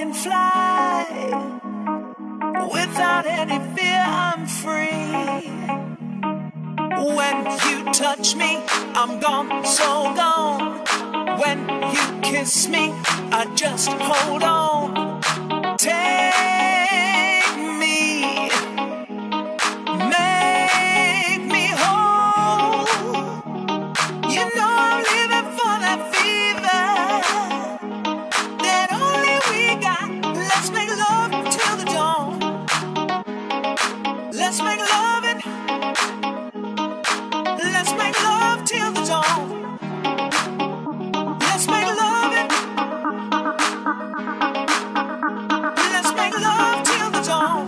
can fly. Without any fear, I'm free. When you touch me, I'm gone, so gone. When you kiss me, I just hold on. Take me, make me whole. You know I'm living for that fever that only we got. Let's make love till the dawn. Let's make love it. Let's make love till the dawn. Let's make love it. Let's make love till the dawn.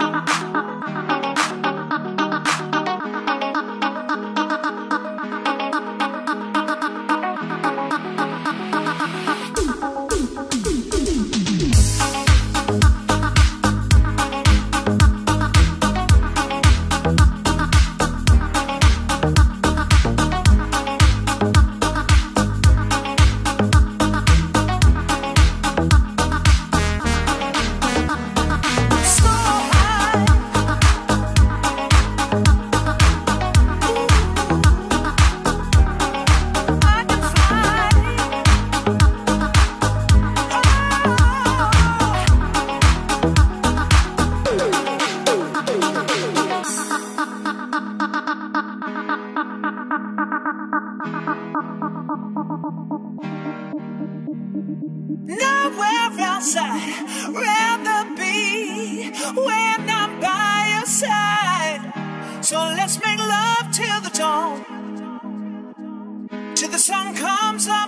Nowhere else I'd rather be when I'm by your side. So let's make love till the dawn, till the sun comes up,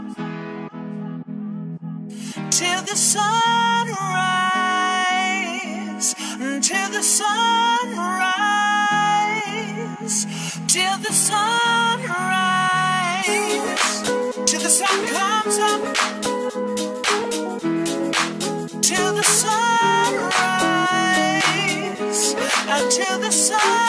till the sunrise, till the sunrise, till the sunrise, till the sun comes up, till the sunrise, until the sun.